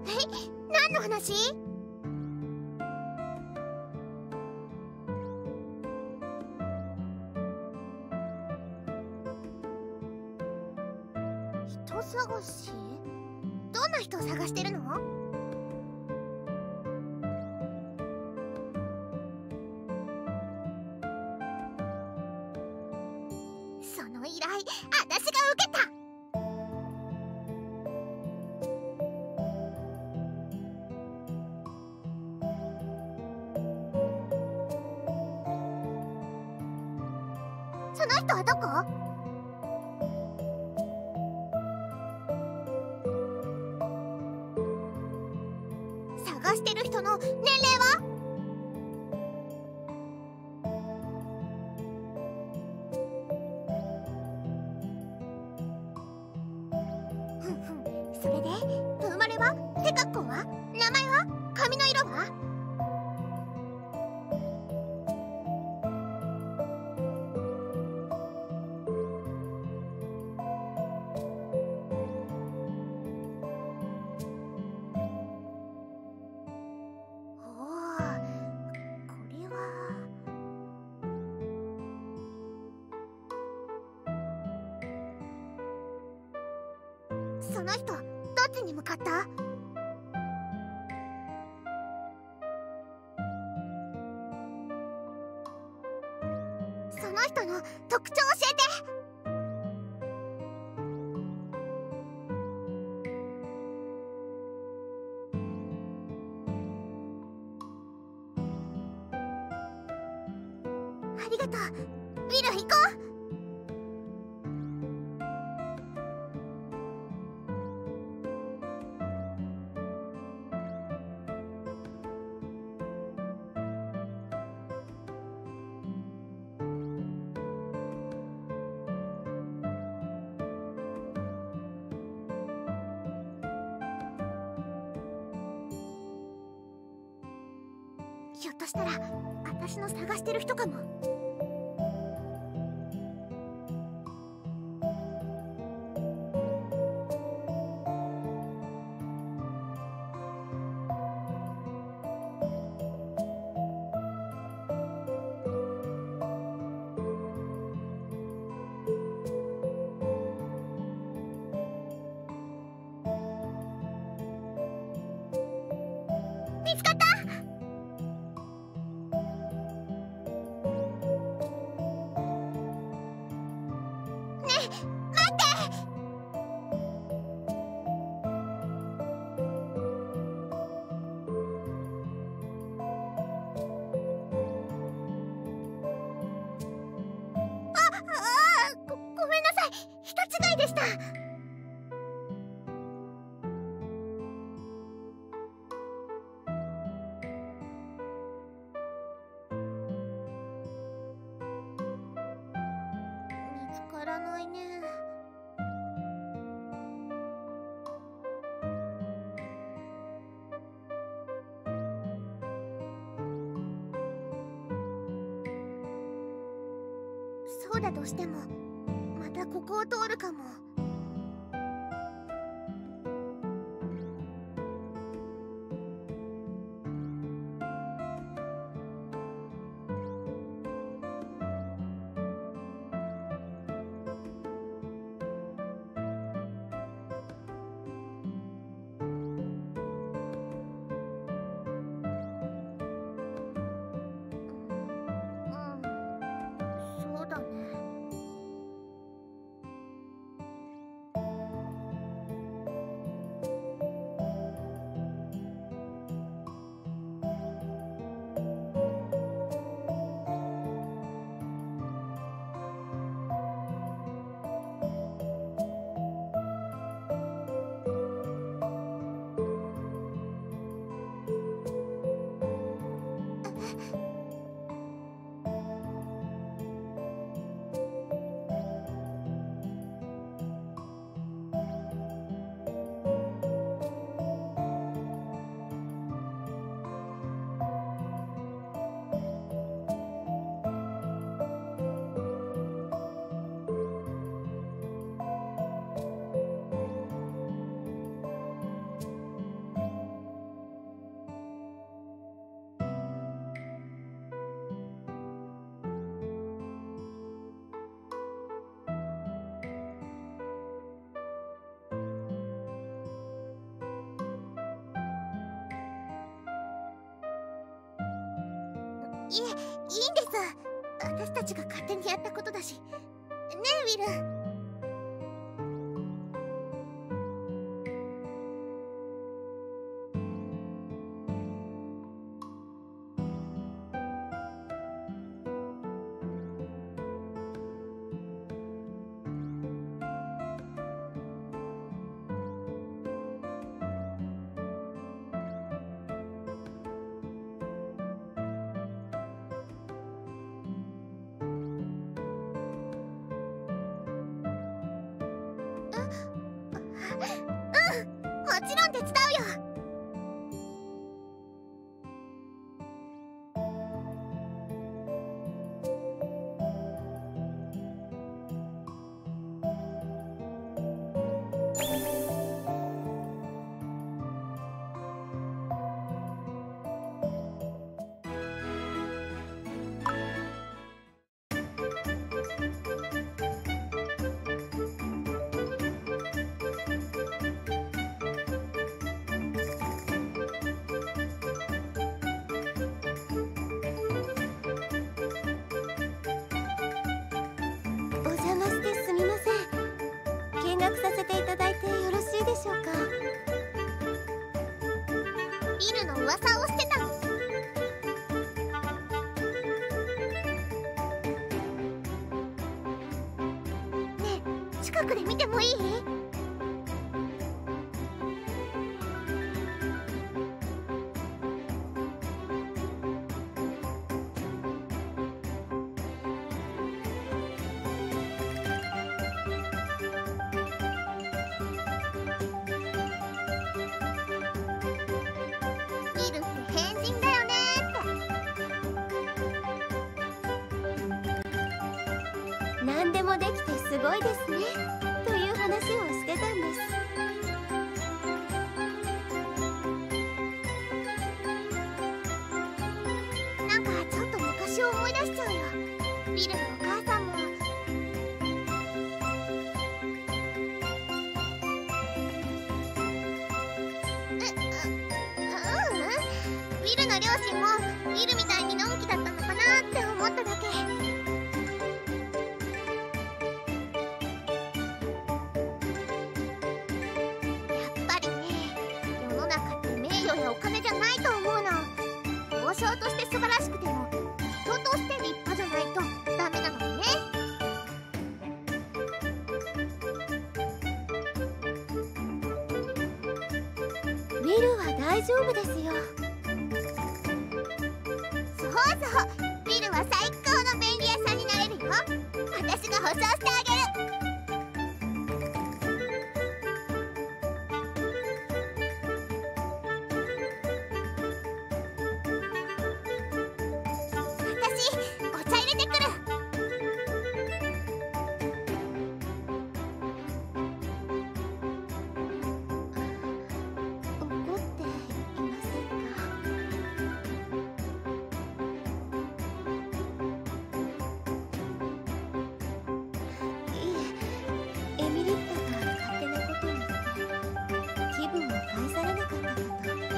何の話？人探し？どんな人を探してるの？その依頼、私が受けた。その人はどこ？探してる人の年齢は？ふんふん。それで生まれは？背格好は？名前は？髪の色は？おお、これは。その人、どっちに向かった？その人の特徴教えて。ありがとう。ウィル、行こう。ひょっとしたら私の探してる人かも。見つかった。ごめんなさい。人違いでした。見つからないね。そうだとしてもまたここを通るかも。そうだね。 いえ、いいんです。私たちが勝手にやったことだし。ねえ、ウィル。もちろん手伝うよ。お邪魔してすみません。見学させていただいてよろしいでしょうか。ビルの噂をしてたの。ねえ、近くで見てもいい？ビルって変人だよねって。何でもできてすごいですねという話をしてたんです。なんかちょっと昔を思い出しちゃうよ。ビルのお母さんも。ウィルの両親もウィルみたいにのんきだったのかなって思っただけ。やっぱりね、世の中って名誉やお金じゃないと思うの。王将として素晴らしくても人として立派じゃないとダメなのね。ウィルは大丈夫ですよ。そうそう、ウィルは最高の便利屋さんになれるよ。私が保証してあげる。私、お茶入れてくる。怒っていませんか？いえ、エミリッタが勝手なことを言って気分を害されなかったかと。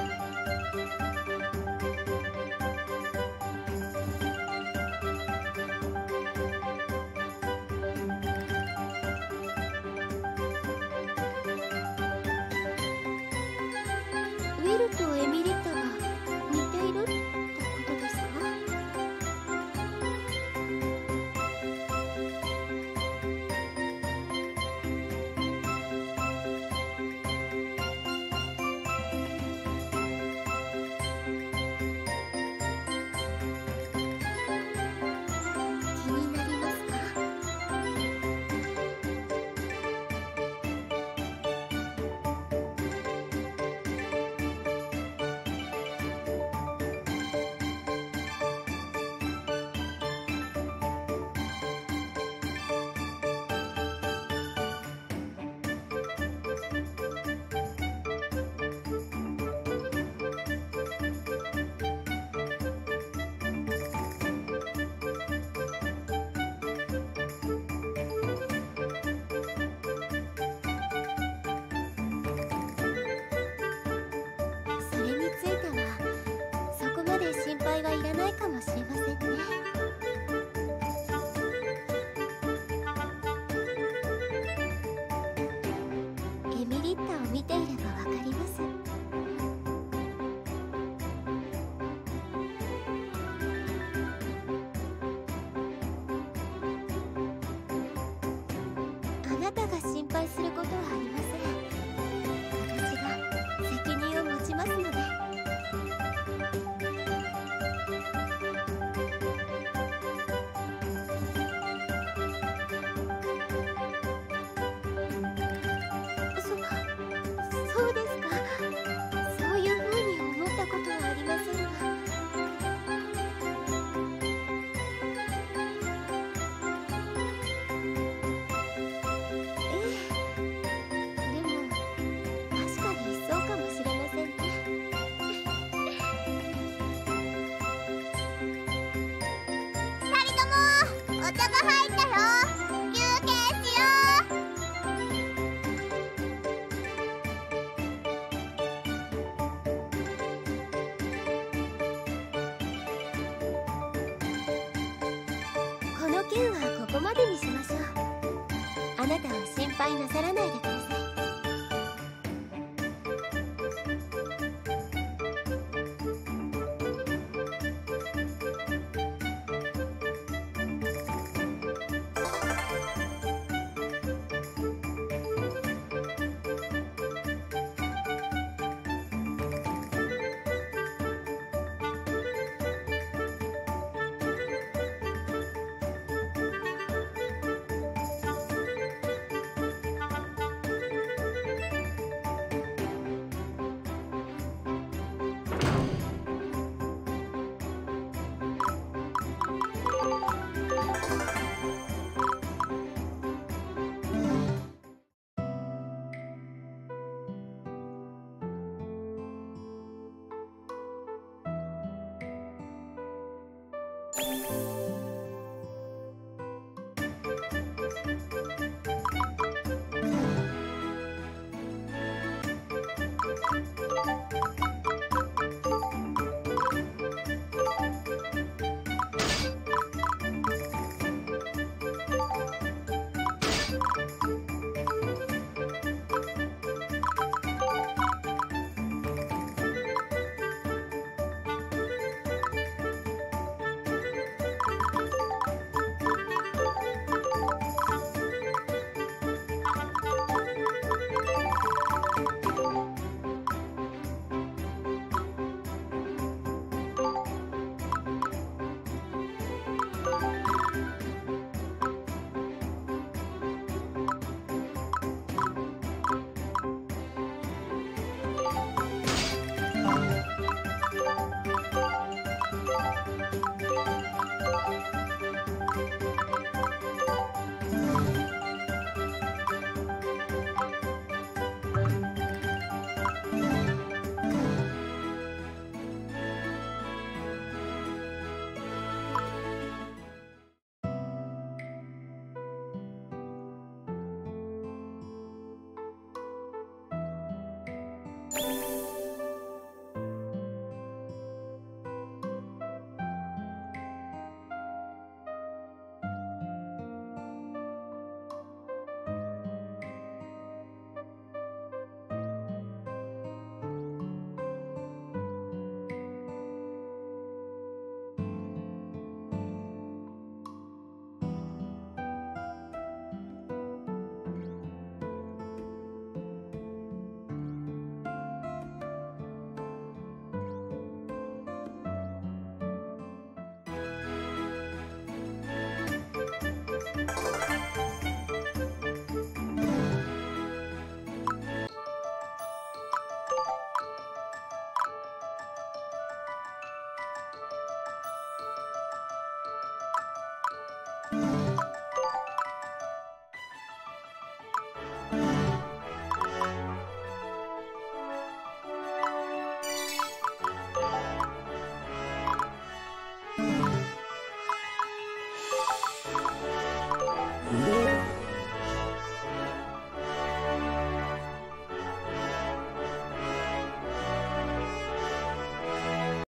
ウィルとエミリッタが似ているってことですか？気になりますか？それについてはそこまで心配はいらないかもしれません。 することはありません。私が責任を持ちますので。そうですか。そういうふうに思ったことはありませんが。でも確かにそうかもしれませんね。二人ともお茶が入ったよ。休憩しよう。この件はここまでにしましょう。あなたは心配なさらない